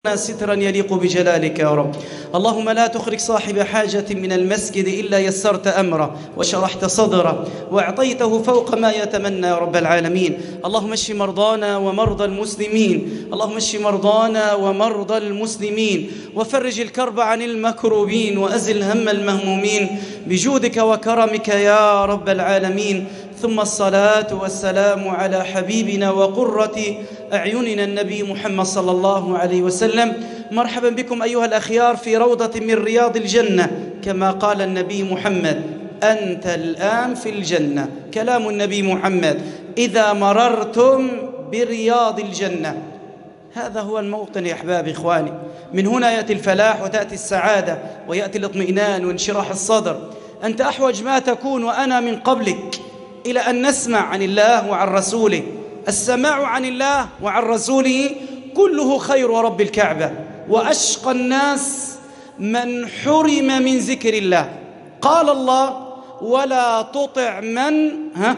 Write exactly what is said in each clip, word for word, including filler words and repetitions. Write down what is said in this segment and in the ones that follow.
سترا يليق بجلالك يا رب. اللهم لا تخرج صاحب حاجة من المسجد إلا يسرت أمره وشرحت صدره وأعطيته فوق ما يتمنى يا رب العالمين. اللهم اشف مرضانا ومرضى المسلمين، اللهم اشف مرضانا ومرضى المسلمين وفرج الكرب عن المكروبين وأزل هم المهمومين بجودك وكرمك يا رب العالمين. ثم الصلاة والسلام على حبيبنا وقرة أعيننا النبي محمد صلى الله عليه وسلم. مرحبا بكم أيها الأخيار في روضة من رياض الجنة، كما قال النبي محمد: أنت الآن في الجنة. كلام النبي محمد: إذا مررتم برياض الجنة. هذا هو الموطن يا أحبابي إخواني، من هنا يأتي الفلاح وتأتي السعادة ويأتي الاطمئنان وانشراح الصدر. أنت أحوج ما تكون وأنا من قبلك إلى أن نسمع عن الله وعن رسوله. السماع عن الله وعن رسوله كله خير رب الكعبة. وأشقى الناس من حرم من ذكر الله. قال الله: ولا تطع من ها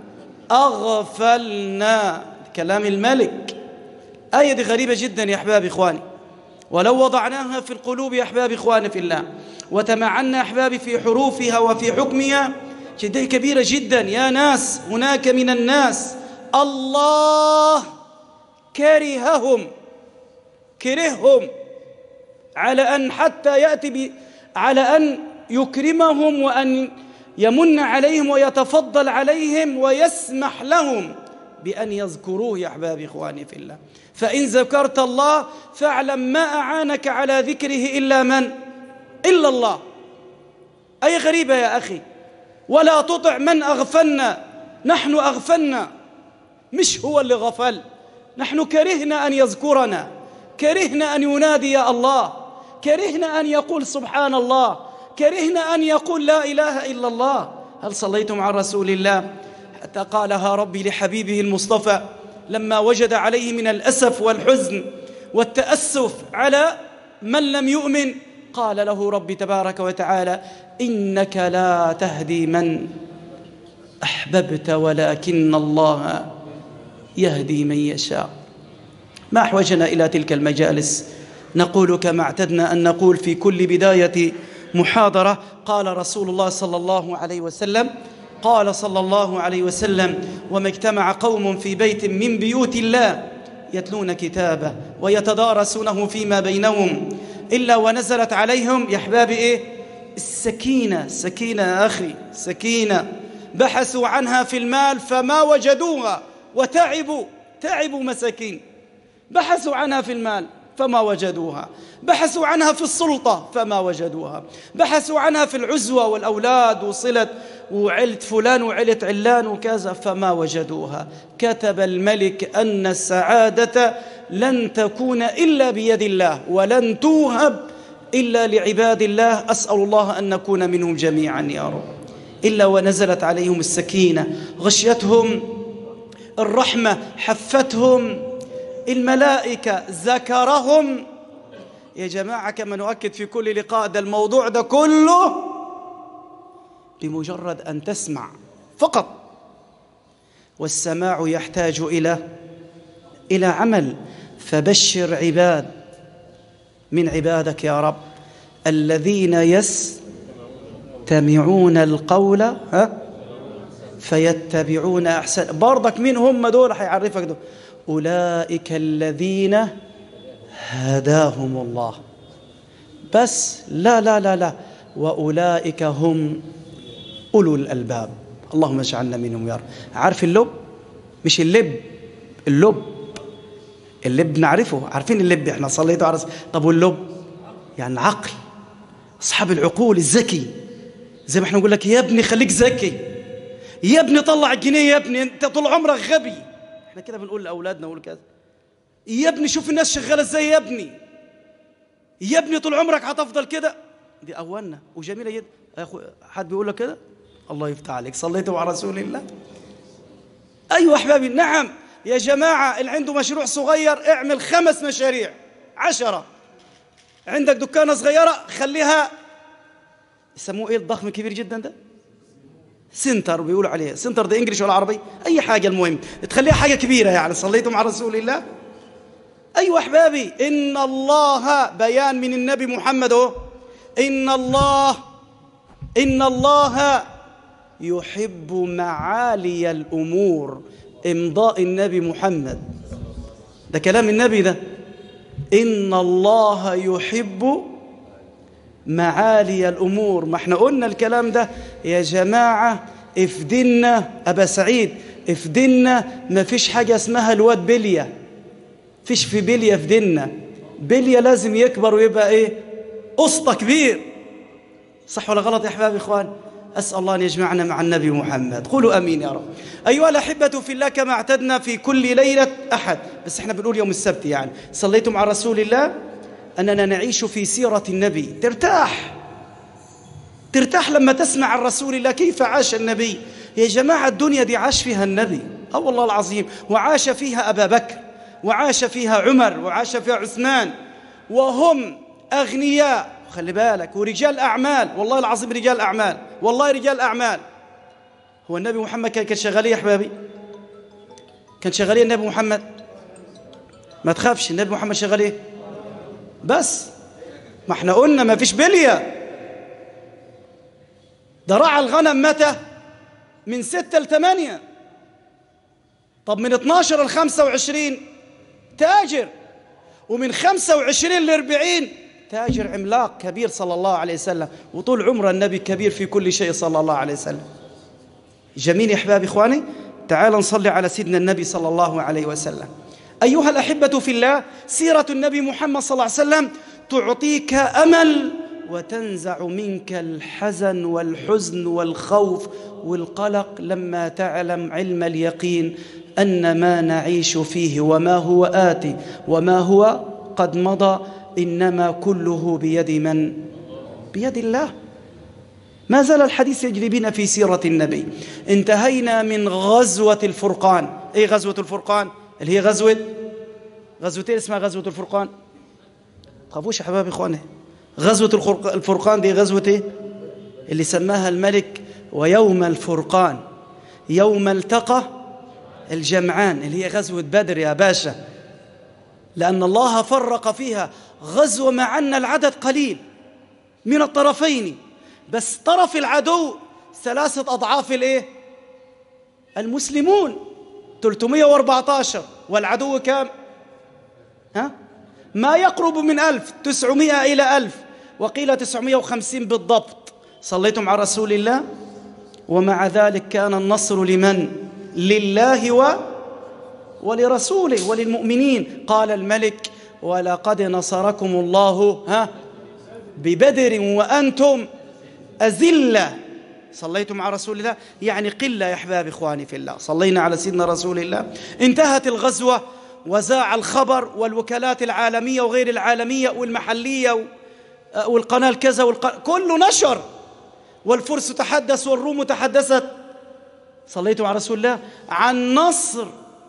أغفلنا. كلام الملك. آية دي غريبة جدا يا أحبابي إخواني، ولو وضعناها في القلوب يا أحبابي إخواني في الله وتمعنا أحبابي في حروفها وفي حكمها جدا كبيرة جدا. يا ناس، هناك من الناس الله كرههم كرههم على أن حتى يأتي ب... على أن يكرمهم وأن يمن عليهم ويتفضل عليهم ويسمح لهم بأن يذكروه يا أحبابي إخواني في الله. فإن ذكرت الله فاعلم ما أعانك على ذكره إلا من؟ إلا الله. أي غريبة يا أخي. ولا تطع من أغفلنا. نحن أغفلنا، مش هو اللي غفل. نحن كرهنا أن يذكرنا، كرهنا أن ينادي يا الله، كرهنا أن يقول سبحان الله، كرهنا أن يقول لا إله إلا الله. هل صليتم على رسول الله؟ حتى قالها ربي لحبيبه المصطفى لما وجد عليه من الأسف والحزن والتأسف على من لم يؤمن، قال له ربي تبارك وتعالى: إنك لا تهدي من أحببت ولكن الله يهدي من يشاء. ما أحوجنا إلى تلك المجالس. نقول كما اعتدنا أن نقول في كل بداية محاضرة: قال رسول الله صلى الله عليه وسلم، قال صلى الله عليه وسلم: وما اجتمع قوم في بيت من بيوت الله يتلون كتابه ويتدارسونه فيما بينهم إلا ونزلت عليهم يا أحبابي إيه؟ السكينة. سكينة يا أخي، سكينة. بحثوا عنها في المال فما وجدوها وتعبوا، تعبوا مساكين. بحثوا عنها في المال فما وجدوها، بحثوا عنها في السلطة فما وجدوها، بحثوا عنها في العزوة والأولاد وصلة وعلة فلان وعلة علان وكذا فما وجدوها. كتب الملك أن السعادة لن تكون إلا بيد الله ولن توهب إلا لعباد الله. أسأل الله أن نكون منهم جميعا يا رب. إلا ونزلت عليهم السكينة، غشيتهم الرحمة، حفتهم الملائكة، ذكرهم. يا جماعة كما نؤكد في كل لقاء، ده الموضوع ده كله بمجرد أن تسمع فقط، والسماع يحتاج إلى إلى عمل. فبشر عباد من عبادك يا رب الذين يستمعون القول ها فيتبعون أحسن. برضك مين هم دول؟ حيعرفك دول: أولئك الذين هداهم الله. بس لا لا لا لا وأولئك هم أولو الألباب. اللهم اجعلنا منهم يا رب. عارف اللب؟ مش اللب، اللب اللب نعرفه، عارفين اللب، احنا صليتوا على رسول. طب واللب؟ يعني العقل، أصحاب العقول الذكي. زي ما احنا نقول لك يا ابني خليك ذكي، يا ابني طلع الجنيه، يا ابني انت طول عمرك غبي. احنا كده بنقول لأولادنا، نقول كذا: يا ابني شوف الناس شغالة ازاي، يا ابني يا ابني طول عمرك هتفضل كده. دي أولنا وجميلة جدا يا أخو. حد بيقول لك كده؟ الله يفتح عليك. صليتوا على رسول الله؟ أيوة أحبابي، نعم يا جماعة. اللي عنده مشروع صغير اعمل خمس مشاريع، عشرة. عندك دكانة صغيرة خليها، يسموه ايه الضخم الكبير جدا ده؟ سنتر بيقولوا عليه. سنتر ده انجليش ولا عربي؟ اي حاجة، المهم تخليها حاجة كبيرة يعني. صليتم على رسول الله؟ أيوة أحبابي، إن الله بيان من النبي محمد هو. إن الله إن الله يحب معالي الأمور، إمضاء النبي محمد، ده كلام النبي ده. إن الله يحب معالي الأمور. ما احنا قلنا الكلام ده يا جماعة. افدنا أبا سعيد، افدنا. ما فيش حاجة اسمها الواد بلية، فيش في بلية افدنا. بلية لازم يكبر ويبقى ايه؟ أسطى كبير. صح ولا غلط يا أحبابي إخوان؟ أسأل الله أن يجمعنا مع النبي محمد. قولوا أمين يا رب. أيها الأحبة في الله، كما اعتدنا في كل ليلة أحد، بس احنا بنقول يوم السبت يعني، صليتم على رسول الله، أننا نعيش في سيرة النبي. ترتاح ترتاح لما تسمع عن رسول الله كيف عاش النبي. يا جماعة الدنيا دي عاش فيها النبي، أه والله العظيم، وعاش فيها أبا بكر، وعاش فيها عمر، وعاش فيها عثمان، وهم أغنياء، خلي بالك، ورجال أعمال، والله العظيم رجال أعمال، والله رجال أعمال. هو النبي محمد كان شغال ايه يا أحبابي؟ كان شغال ايه النبي محمد؟ ما تخافش، النبي محمد شغال ايه؟ بس ما احنا قلنا ما فيش بلية. ده رعى الغنم متى؟ من ستة لثمانية. طب من اثناشر لخمسة وعشرين تاجر، ومن خمسة وعشرين لأربعين تاجر عملاق كبير صلى الله عليه وسلم، وطول عمر النبي كبير في كل شيء صلى الله عليه وسلم. جميل يا أحبابي إخواني، تعال نصلي على سيدنا النبي صلى الله عليه وسلم. أيها الأحبة في الله، سيرة النبي محمد صلى الله عليه وسلم تعطيك أمل وتنزع منك الحزن والحزن والخوف والقلق لما تعلم علم اليقين أن ما نعيش فيه وما هو آتي وما هو قد مضى إنما كله بيد من؟ بيد الله. ما زال الحديث يجري بنا في سيرة النبي. انتهينا من غزوة الفرقان. ايه غزوة الفرقان؟ اللي هي غزوة غزوتين اسمها غزوة الفرقان. خافوش يا حبايبي اخواني، غزوة الفرقان دي غزوة ايه؟ اللي سماها الملك ويوم الفرقان، يوم التقى الجمعان، اللي هي غزوة بدر يا باشا. لأن الله فرق فيها غزوة مع أن العدد قليل من الطرفين، بس طرف العدو ثلاثة أضعاف الإيه؟ المسلمون ثلاثمائة وأربعة عشر، والعدو كام؟ ها؟ ما يقرب من ألف، تسعمائة إلى ألف، وقيل تسعمائة وخمسين بالضبط. صليتم على رسول الله. ومع ذلك كان النصر لمن؟ لله و ولرسوله وللمؤمنين. قال الملك ولقد نصركم الله ها ببدر وأنتم أذلة. صليتم على رسول الله، يعني قلة يا أحباب إخواني في الله. صلينا على سيدنا رسول الله. انتهت الغزوة وزاع الخبر، والوكالات العالمية وغير العالمية والمحلية والقناة الكذا والق... كله نشر، والفرس تحدث والروم تحدثت. صليتم على رسول الله عن نصر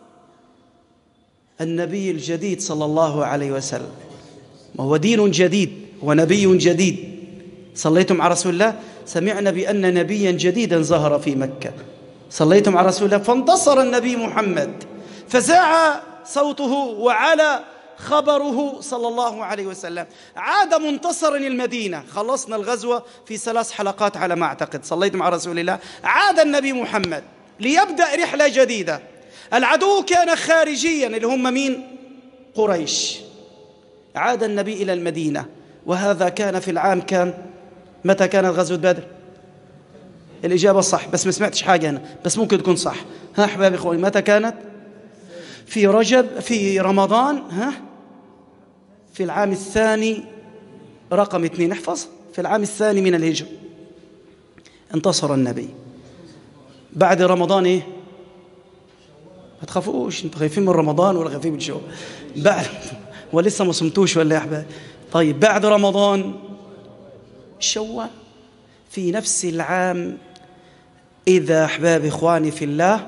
النبي الجديد صلى الله عليه وسلم. وهو دين جديد ونبي جديد. صليتم على رسول الله. سمعنا بأن نبيا جديدا ظهر في مكة. صليتم على رسول الله. فانتصر النبي محمد، فزاع صوته وعلى خبره صلى الله عليه وسلم. عاد منتصرا المدينة. خلصنا الغزوة في ثلاث حلقات على ما أعتقد. صليتم على رسول الله. عاد النبي محمد ليبدأ رحلة جديدة. العدو كان خارجيا، اللي هم مين؟ قريش. عاد النبي إلى المدينة، وهذا كان في العام كان متى كانت غزوة بدر؟ الإجابة صح، بس ما سمعتش حاجة هنا، بس ممكن تكون صح. ها أحبابي إخواني، متى كانت؟ في رجب، في رمضان، ها في العام الثاني رقم اثنين، احفظ، في العام الثاني من الهجرة انتصر النبي. بعد رمضان ايه؟ ما تخافوش، انتوا خايفين من رمضان ولا خايفين من شو؟ بعد ولسه ما صمتوش ولا يا احبابي؟ طيب بعد رمضان شوال. في نفس العام إذا أحباب إخواني في الله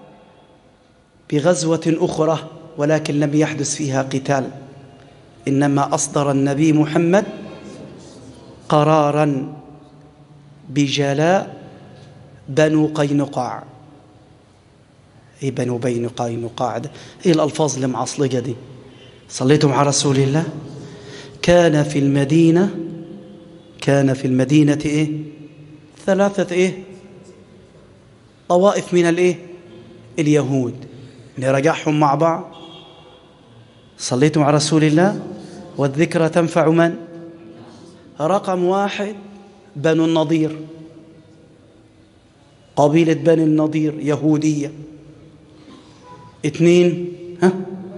بغزوة أخرى، ولكن لم يحدث فيها قتال، إنما أصدر النبي محمد قراراً بجلاء بنو قينقاع. إيه بنو بين قينقاع ده؟ إيه الألفاظ اللي معصلجة دي؟ صليتم على رسول الله. كان في المدينة كان في المدينة إيه؟ ثلاثة إيه؟ طوائف من الإيه؟ اليهود، نرجعهم مع بعض. صليتم على رسول الله. والذكرى تنفع من؟ رقم واحد بنو النضير، قبيلة بني النضير يهودية. اثنين، ها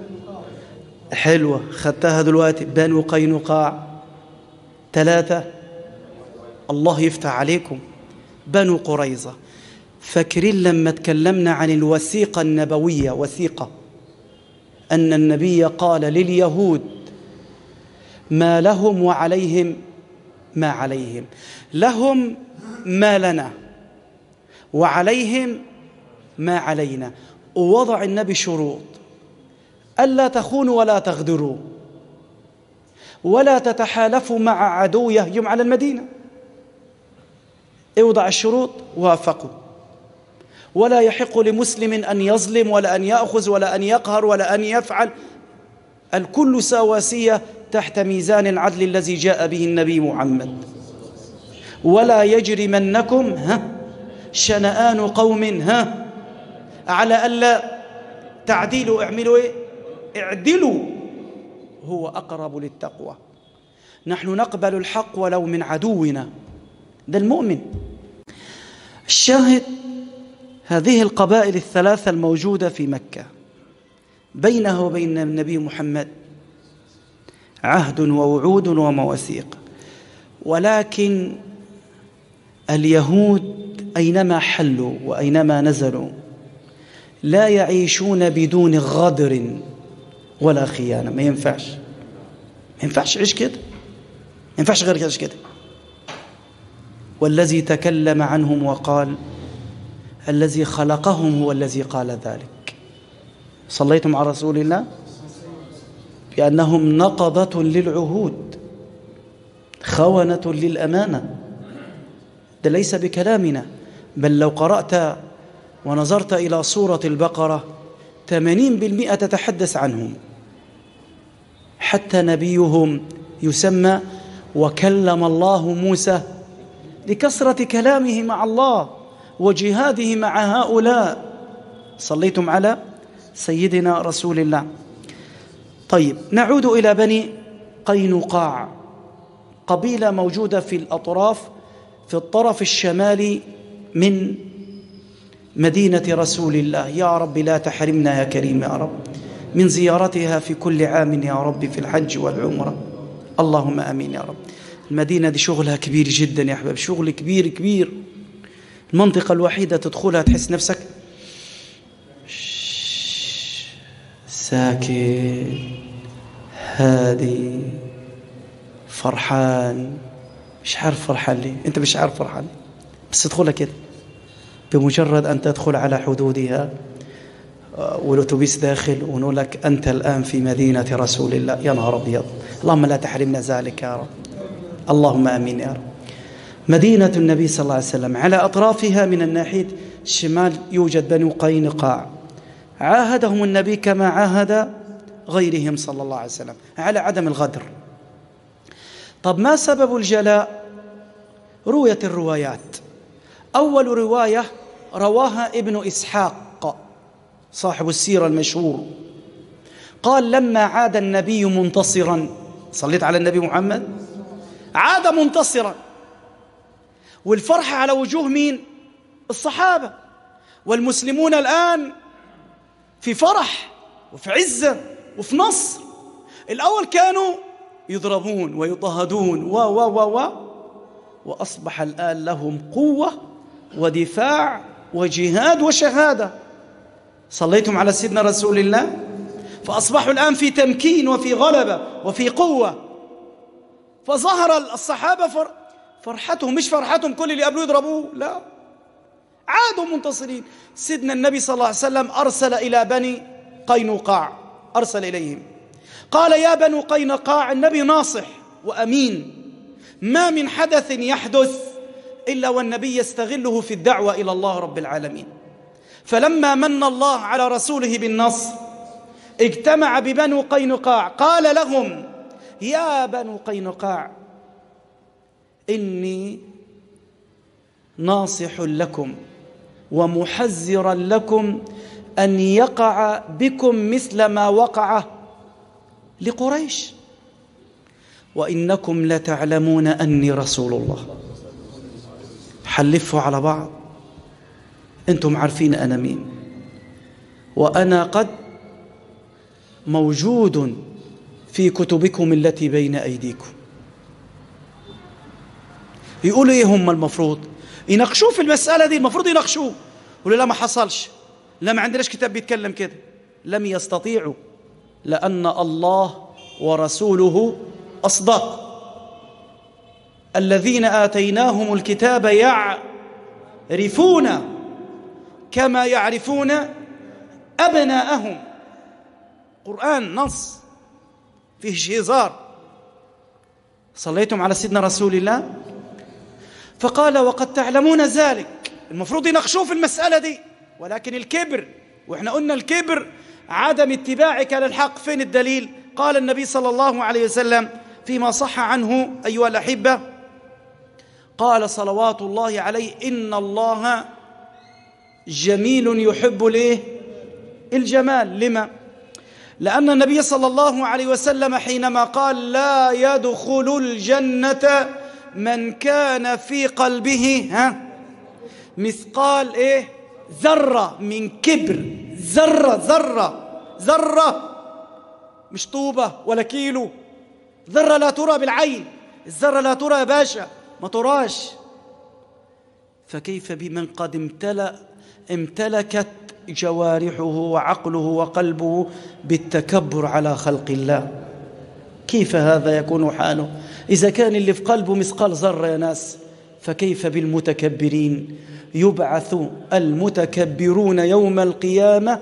حلوة خدتها دلوقتي، بنو قينقاع. ثلاثة، الله يفتح عليكم، بنو قريظة. فاكرين لما تكلمنا عن الوثيقة النبوية، وثيقة أن النبي قال لليهود ما لهم وعليهم ما عليهم، لهم ما لنا وعليهم ما علينا. ووضع النبي شروط: ألا تخونوا ولا تغدروا ولا تتحالفوا مع عدو يهجم على المدينة. اوضع الشروط، وافقوا. ولا يحق لمسلم أن يظلم ولا أن يأخذ ولا أن يقهر ولا أن يفعل، الكل سواسية تحت ميزان العدل الذي جاء به النبي محمد. ولا يجرمنكم ها شنآن قوم ها على ألا تعديلوا، اعملوا ايه؟ اعدلوا، هو أقرب للتقوى. نحن نقبل الحق ولو من عدونا، ده المؤمن. الشاهد هذه القبائل الثلاثة الموجودة في مكة بينه وبين النبي محمد عهد ووعود ومواثيق، ولكن اليهود أينما حلوا وأينما نزلوا لا يعيشون بدون غدر ولا خيانة. ما ينفعش ما ينفعش عيش كده، ما ينفعش غير كده كده. والذي تكلم عنهم وقال الذي خلقهم هو الذي قال ذلك. صليتم على رسول الله. بأنهم نقضة للعهود، خونة للأمانة. ده ليس بكلامنا، بل لو قرأت ونظرت إلى سورة البقرة ثمانين بالمئة تتحدث عنهم. حتى نبيهم يسمى وكلم الله موسى لكثرة كلامه مع الله وجهاده مع هؤلاء. صليتم على سيدنا رسول الله. طيب، نعود إلى بني قينقاع، قبيلة موجودة في الأطراف في الطرف الشمالي من مدينة رسول الله. يا رب لا تحرمنا يا كريم يا رب من زيارتها في كل عام يا رب في الحج والعمرة، اللهم آمين يا رب. المدينة دي شغلها كبير جدا يا أحباب، شغل كبير كبير. المنطقة الوحيدة تدخلها تحس نفسك ساكن هادي فرحان. مش عارف فرحان ليه، انت مش عارف فرحان ليه، بس تدخلها كده. بمجرد أن تدخل على حدودها والأتوبيس داخل ونقول لك أنت الآن في مدينة رسول الله، يا نهار أبيض. اللهم لا تحرمنا ذلك يا رب، اللهم آمين يا رب. مدينة النبي صلى الله عليه وسلم، على أطرافها من الناحية الشمال يوجد بنو قينقاع. عاهدهم النبي كما عاهد غيرهم صلى الله عليه وسلم على عدم الغدر. طب ما سبب الجلاء؟ روية الروايات. أول رواية رواها ابن إسحاق صاحب السيرة المشهور، قال لما عاد النبي منتصرا، صليت على النبي محمد، عاد منتصرا، والفرحة على وجوه مين؟ الصحابة. والمسلمون الآن في فرح وفي عزة وفي نصر. الأول كانوا يضربون ويضطهدون و و و و وأصبح الآن لهم قوة ودفاع وجهاد وشهادة. صليتم على سيدنا رسول الله. فأصبحوا الآن في تمكين وفي غلبة وفي قوة. فظهر الصحابة فر فرحتهم، مش فرحتهم كل اللي قبلوا يضربوه، لا، عادوا منتصرين. سيدنا النبي صلى الله عليه وسلم أرسل إلى بني قينقاع، أرسل إليهم قال يا بنو قينقاع، النبي ناصح وأمين، ما من حدث يحدث إلا والنبي يستغله في الدعوة إلى الله رب العالمين. فلما من الله على رسوله بالنصر اجتمع ببنو قينقاع قال لهم: يا بنو قينقاع، إني ناصح لكم ومحذرا لكم أن يقع بكم مثل ما وقع لقريش، وإنكم لتعلمون أني رسول الله. حلفوا على بعض، أنتم عارفين أنا مين، وأنا قد موجود في كتبكم التي بين أيديكم. يقولوا إيه هم المفروض يناقشوه في المسألة دي؟ المفروض يناقشوه. يقولوا لا ما حصلش، لا ما عندناش كتاب بيتكلم كده. لم يستطيعوا، لأن الله ورسوله أصدق. الذين آتيناهم الكتاب يعرفون كما يعرفون أبناءهم. قرآن نص فيه هزار. صليتم على سيدنا رسول الله؟ فقال: وقد تعلمون ذلك. المفروض يناقشوه في المسألة دي، ولكن الكبر، وإحنا قلنا الكبر عدم اتباعك للحق. فين الدليل؟ قال النبي صلى الله عليه وسلم فيما صح عنه أيها الأحبة، قال صلوات الله عليه: إن الله جميل يحب ليه الجمال. لما؟ لأن النبي صلى الله عليه وسلم حينما قال: لا يدخل الجنة من كان في قلبه ها مثقال إيه ذرة من كبر. ذرة ذرة ذرة، مش طوبة ولا كيلو. ذرة لا ترى بالعين، الذرة لا ترى يا باشا، ما تراش. فكيف بمن قد امتلأ امتلكت جوارحه وعقله وقلبه بالتكبر على خلق الله؟ كيف هذا يكون حاله إذا كان اللي في قلبه مثقال ذرة يا ناس؟ فكيف بالمتكبرين؟ يبعث المتكبرون يوم القيامة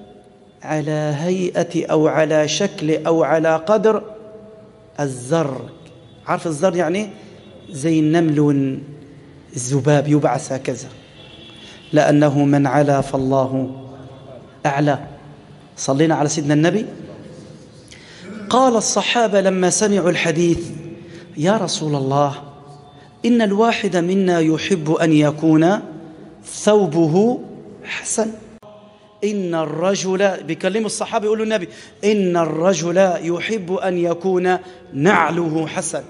على هيئة أو على شكل أو على قدر الذر. عارف الذر يعني زي النمل والذباب، يبعث هكذا، لأنه من علا فالله أعلى. صلينا على سيدنا النبي. قال الصحابة لما سمعوا الحديث: يا رسول الله، إن الواحد منا يحب أن يكون ثوبه حسن. إن الرجل، بيكلموا الصحابة يقولوا النبي: إن الرجل يحب أن يكون نعله حسن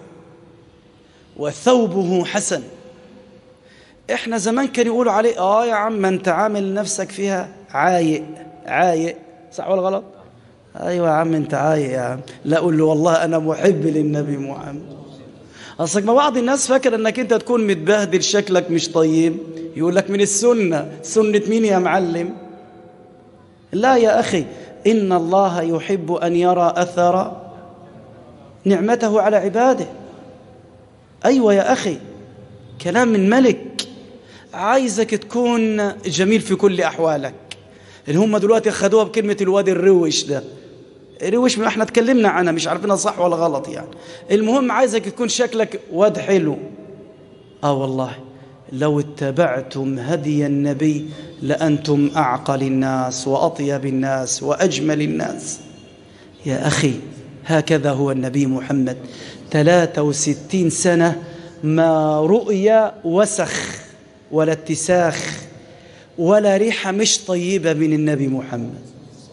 وثوبه حسن. إحنا زمان كانوا يقولوا عليه: آه يا عم أنت عامل نفسك فيها عايق. عايق صح ولا غلط؟ أيوة يا عم أنت عايق يا عم. لا أقول له والله أنا محب للنبي محمد. أصلك ما بعض الناس فاكر أنك أنت تكون متبهدل شكلك مش طيب، يقول لك من السنة. سنة مين يا معلم؟ لا يا أخي، إن الله يحب أن يرى أثر نعمته على عباده. أيوة يا أخي، كلام من ملك. عايزك تكون جميل في كل أحوالك. اللي هم دلوقتي خدوها بكلمة الواد الروش ده. الروش ما احنا اتكلمنا عنها، مش عارفينها صح ولا غلط يعني. المهم عايزك تكون شكلك واد حلو. آه والله لو اتبعتم هدي النبي لأنتم أعقل الناس وأطيب الناس وأجمل الناس. يا أخي هكذا هو النبي محمد. ثلاثة وستين سنة ما رؤيا وسخ ولا اتساخ ولا ريحة مش طيبة من النبي محمد.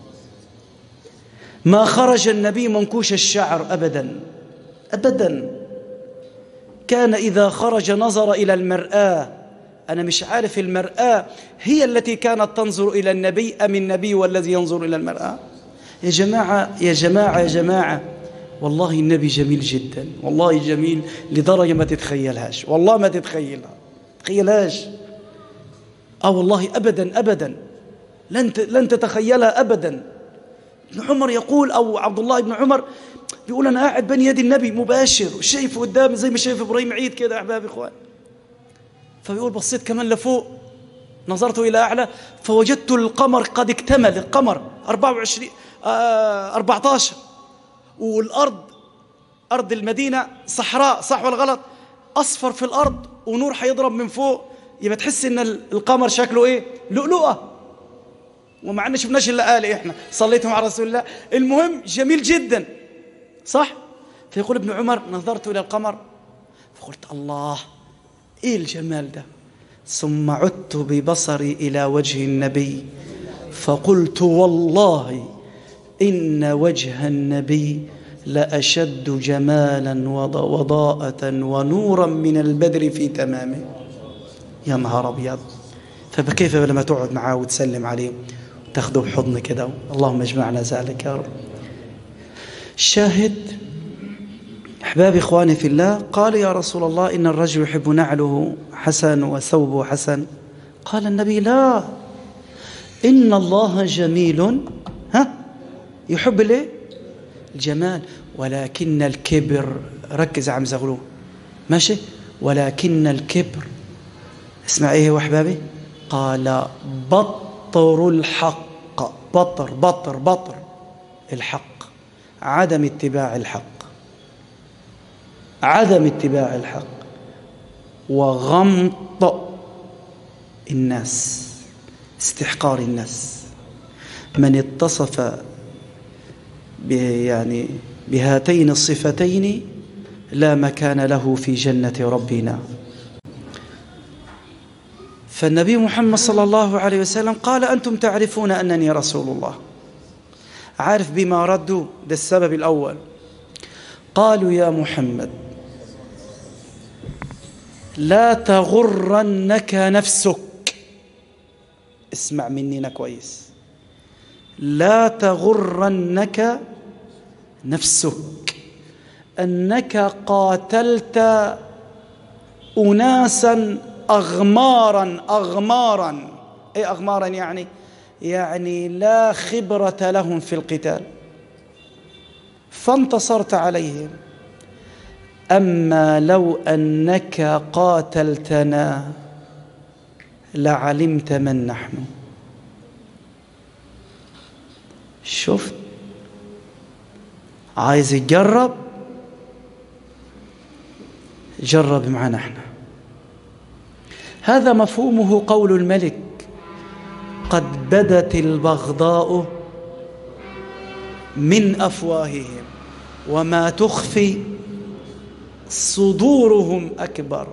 ما خرج النبي منكوش الشعر أبدا أبدا. كان إذا خرج نظر إلى المرآة. أنا مش عارف المرآة هي التي كانت تنظر إلى النبي أم النبي والذي ينظر إلى المرآة؟ يا جماعة يا جماعة يا جماعة، والله النبي جميل جدا، والله جميل لدرجة ما تتخيلهاش، والله ما تتخيلها تخيلهاش. آه والله أبدا أبدا لن لن تتخيلها أبدا. ابن عمر يقول، أو عبد الله بن عمر بيقول: أنا قاعد بين يدي النبي مباشر وشايفه قدامي زي ما شايف إبراهيم عيد كده يا أحبابي إخوان. فبيقول: بصيت كمان لفوق، نظرت إلى أعلى فوجدت القمر قد اكتمل. القمر أربعة وعشرين آه أربعة عشر، والأرض أرض المدينة صحراء صح ولا غلط؟ أصفر في الأرض ونور حيضرب من فوق، يبقى تحس إن القمر شكله إيه؟ لؤلؤة. ومع أن شفناش إلا آلي إحنا صليتهم على رسول الله. المهم جميل جدا صح. فيقول ابن عمر نظرت إلى القمر فقلت الله إيه الجمال ده، ثم عدت ببصري إلى وجه النبي فقلت والله إن وجه النبي لأشد جمالا وضاءة ونورا من البدر في تمامه. يا نهار أبيض. فكيف لما تقعد معاه وتسلم عليه وتاخده بحضن كده. اللهم اجمعنا ذلك يا رب. الشاهد أحبابي إخواني في الله، قال يا رسول الله إن الرجل يحب نعله حسن وثوبه حسن. قال النبي لا، إن الله جميل ها يحب ليه الجمال، ولكن الكبر، ركز يا عم زغلول ماشي، ولكن الكبر اسمع ايه هو احبابي؟ قال بطر الحق. بطر بطر بطر الحق، عدم اتباع الحق، عدم اتباع الحق، وغمط الناس، استحقار الناس. من اتصف يعني بهاتين الصفتين لا مكان له في جنة ربنا. فالنبي محمد صلى الله عليه وسلم قال أنتم تعرفون أنني رسول الله. عارف بما ردوا؟ ده السبب الأول. قالوا يا محمد لا تغرنك نفسك، اسمع مننا كويس، لا تغرنك نفسك أنك قاتلت أناسا أغمارا. أغمارا أي أغمارا يعني يعني لا خبرة لهم في القتال فانتصرت عليهم. أما لو أنك قاتلتنا لعلمت من نحن. شفت؟ عايز يجرب؟ جرب معنا احنا. هذا مفهومه قول الملك قد بدت البغضاء من أفواههم وما تخفي صدورهم أكبر.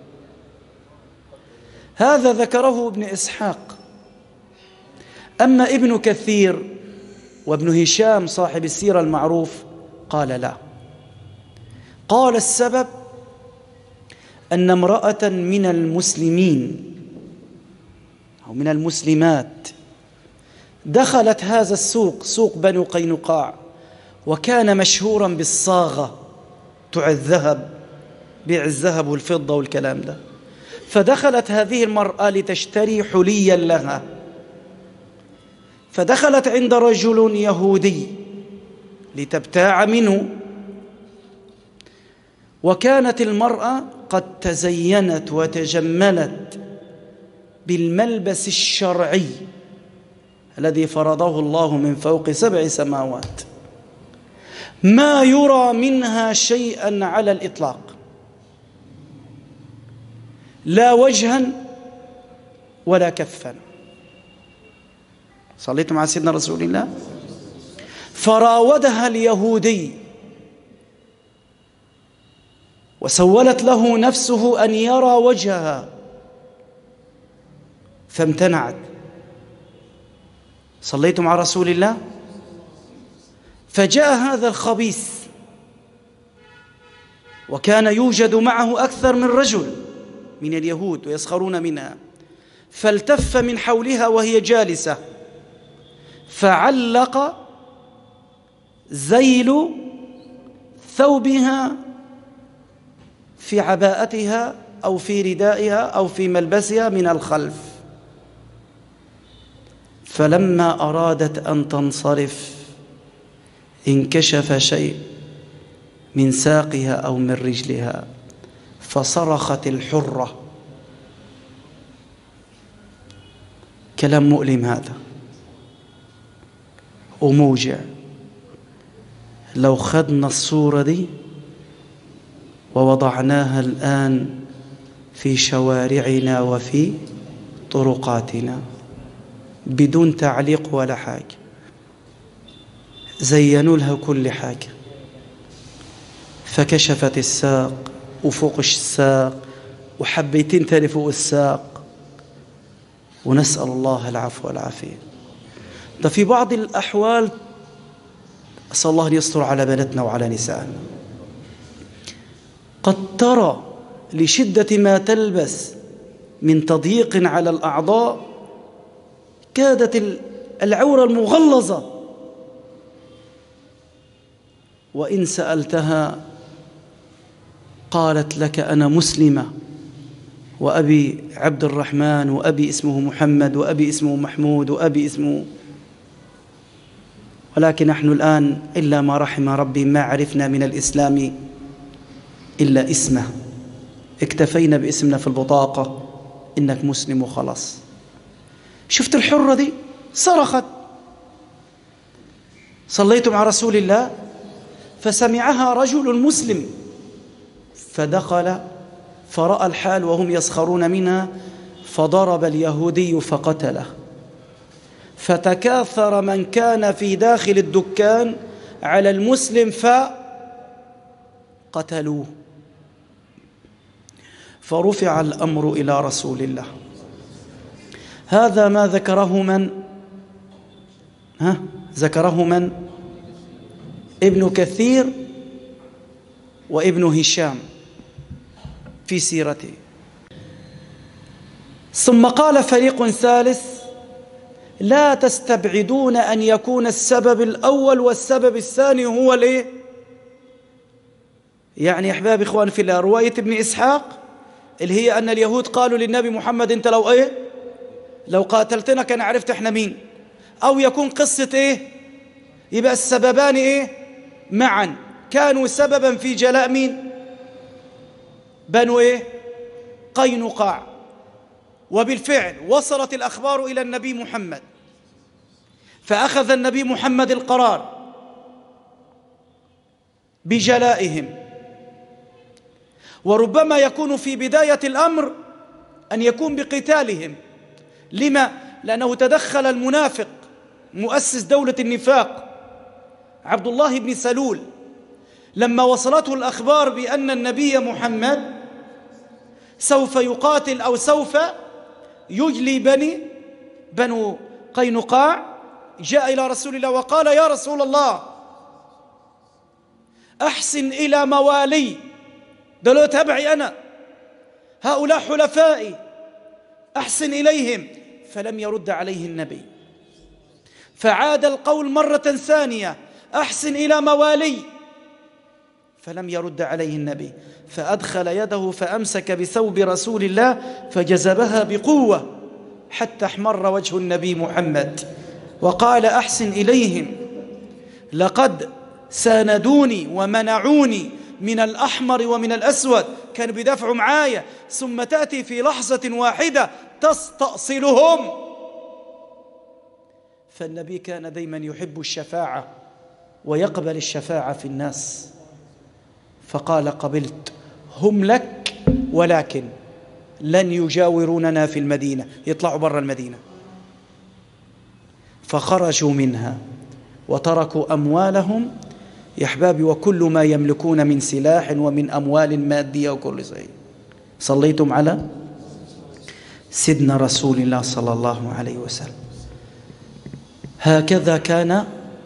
هذا ذكره ابن إسحاق. أما ابن كثير وابن هشام صاحب السيرة المعروف قال لا، قال السبب أن امرأة من المسلمين أو من المسلمات دخلت هذا السوق، سوق بنو قينقاع، وكان مشهورا بالصاغة، تع الذهب، بيع الذهب والفضة والكلام ده. فدخلت هذه المرأة لتشتري حليا لها، فدخلت عند رجل يهودي لتبتاع منه، وكانت المرأة قد تزينت وتجملت بالملبس الشرعي الذي فرضه الله من فوق سبع سماوات، ما يرى منها شيئا على الإطلاق، لا وجها ولا كفا. صليتم على سيدنا رسول الله. فراودها اليهودي وسولت له نفسه أن يرى وجهها فامتنعت. صليتم على رسول الله. فجاء هذا الخبيث وكان يوجد معه أكثر من رجل من اليهود ويسخرون منها، فالتف من حولها وهي جالسة فعلق ذيل ثوبها في عباءتها أو في ردائها أو في ملبسها من الخلف. فلما أرادت أن تنصرف انكشف شيء من ساقها أو من رجلها فصرخت الحرة. كلام مؤلم هذا وموجع. لو خدنا الصورة دي ووضعناها الآن في شوارعنا وفي طرقاتنا بدون تعليق ولا حاجة، زينوا لها كل حاجة، فكشفت الساق وفوق الساق وحبيتين تاني فوق الساق، ونسأل الله العفو والعافية. ده في بعض الأحوال أسأل الله أن يستر على بناتنا وعلى نسائنا، قد ترى لشدة ما تلبس من تضييق على الأعضاء كادت العورة المغلظة، وإن سألتها قالت لك أنا مسلمة، وأبي عبد الرحمن، وأبي اسمه محمد، وأبي اسمه محمود، وأبي اسمه. ولكن نحن الآن إلا ما رحم ربي ما عرفنا من الإسلام إلا اسمه، اكتفينا باسمنا في البطاقة إنك مسلم وخلاص. شفت الحرة دي صرخت: صليت مع رسول الله، فسمعها رجل مسلم فدخل فرأى الحال وهم يسخرون منها، فضرب اليهودي فقتله، فتكاثر من كان في داخل الدكان على المسلم فقتلوه، فرفع الأمر إلى رسول الله. هذا ما ذكره من؟ ها ذكره من؟ ابن كثير وابن هشام في سيرته. ثم قال فريق ثالث: لا تستبعدون أن يكون السبب الأول والسبب الثاني هو الإيه؟ يعني يا أحباب إخوان في الله، رواية ابن إسحاق اللي هي أن اليهود قالوا للنبي محمد: أنت لو إيه؟ لو قاتلتنا كان عرفت إحنا مين. أو يكون قصة إيه؟ يبقى السببان إيه؟ معا كانوا سببا في جلاء مين؟ بنو إيه؟ قينقاع. وبالفعل وصلت الأخبار إلى النبي محمد، فأخذ النبي محمد القرار بجلائهم. وربما يكون في بداية الأمر أن يكون بقتالهم. لما؟ لأنه تدخل المنافق مؤسس دولة النفاق عبد الله بن سلول، لما وصلته الأخبار بأن النبي محمد سوف يقاتل أو سوف يجلي بني بنو قينقاع، جاء إلى رسول الله وقال: يا رسول الله، أحسن إلى موالي، دلو تبعي أنا، هؤلاء حلفائي، أحسن إليهم. فلم يرد عليه النبي، فعاد القول مرة ثانية: أحسن إلى موالي، فلم يرد عليه النبي، فأدخل يده فأمسك بثوب رسول الله فجذبها بقوة حتى احمر وجه النبي محمد، وقال: أحسن إليهم، لقد ساندوني ومنعوني من الأحمر ومن الأسود، كانوا بيدافعوا معايا، ثم تأتي في لحظة واحدة تستأصلهم. فالنبي كان دايما يحب الشفاعة ويقبل الشفاعة في الناس، فقال: قبلت، هم لك ولكن لن يجاوروننا في المدينة، يطلعوا برا المدينة. فخرجوا منها وتركوا أموالهم يا أحبابي وكل ما يملكون من سلاح ومن أموال مادية وكل شيء. صليتم على سيدنا رسول الله صلى الله عليه وسلم. هكذا كان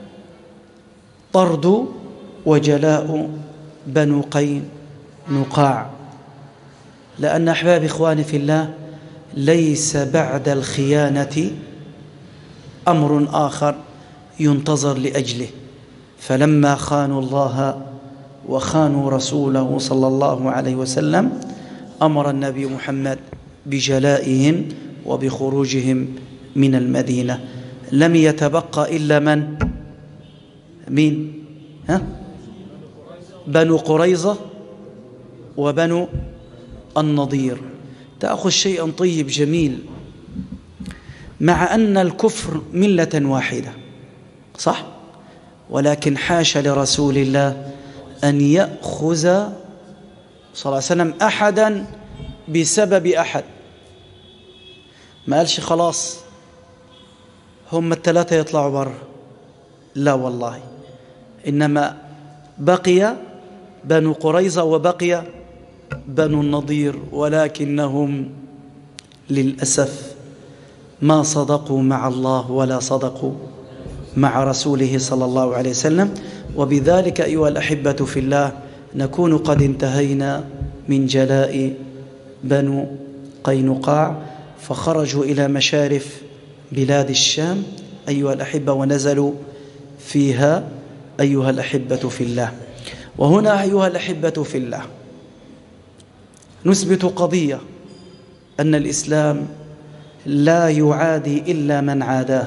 طرد وجلاء بنو قينقاع. لأن أحباب إخواني في الله، ليس بعد الخيانة أمر آخر ينتظر لأجله. فلما خانوا الله وخانوا رسوله صلى الله عليه وسلم، أمر النبي محمد بجلائهم وبخروجهم من المدينة. لم يتبقى إلا من؟ مين؟ ها؟ بنو قريظة وبنو النضير. تأخذ شيئا طيب جميل، مع أن الكفر ملة واحدة صح، ولكن حاش لرسول الله أن يأخذ صلى الله عليه وسلم أحدا بسبب أحد. ما قالش خلاص هم الثلاثة يطلعوا برا؟ لا والله، إنما بقي بنو قريظة وبقي بنو النضير، ولكنهم للأسف ما صدقوا مع الله ولا صدقوا مع رسوله صلى الله عليه وسلم. وبذلك أيها الأحبة في الله نكون قد انتهينا من جلاء بنو قينقاع، فخرجوا إلى مشارف بلاد الشام أيها الأحبة ونزلوا فيها أيها الأحبة في الله. وهنا أيها الأحبة في الله نثبت قضية، أن الإسلام لا يعادي إلا من عاداه،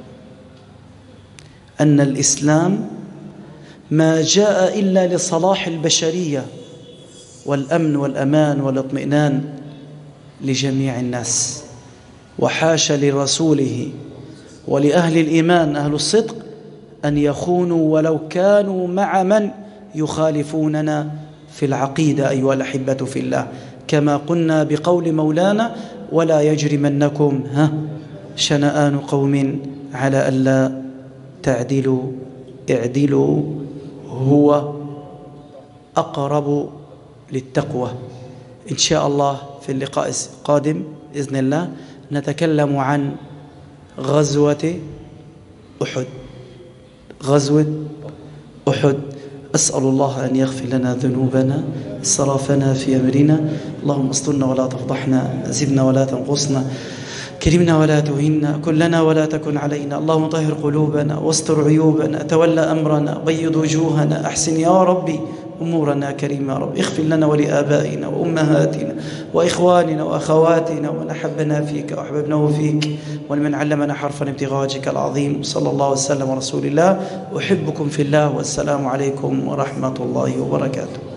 أن الإسلام ما جاء إلا لصلاح البشرية والأمن والأمان والاطمئنان لجميع الناس، وحاش لرسوله ولأهل الإيمان أهل الصدق أن يخونوا ولو كانوا مع من يخالفوننا في العقيدة أيها الأحبة في الله، كما قلنا بقول مولانا: ولا يجرمنكم ها شنآن قوم على ألا تعدلوا اعدلوا هو أقرب للتقوى. إن شاء الله في اللقاء القادم بإذن الله نتكلم عن غزوة أحد، غزوة أحد. أسأل الله أن يغفر لنا ذنوبنا، إسرافنا في أمرنا، اللهم استرنا ولا تفضحنا، زدنا ولا تنقصنا، كرمنا ولا تهنا، كلنا ولا تكن علينا، اللهم طهر قلوبنا واستر عيوبنا، تولى أمرنا، بيض وجوهنا، أحسن يا ربي أمورنا كريم يا رب. اغفر لنا ولآبائنا وأمهاتنا وإخواننا وأخواتنا ومن أحبنا فيك وأحببناه فيك ولمن علمنا حرفا ابتغاء وجهك العظيم. صلى الله وسلم على رسول الله. أحبكم في الله، والسلام عليكم ورحمة الله وبركاته.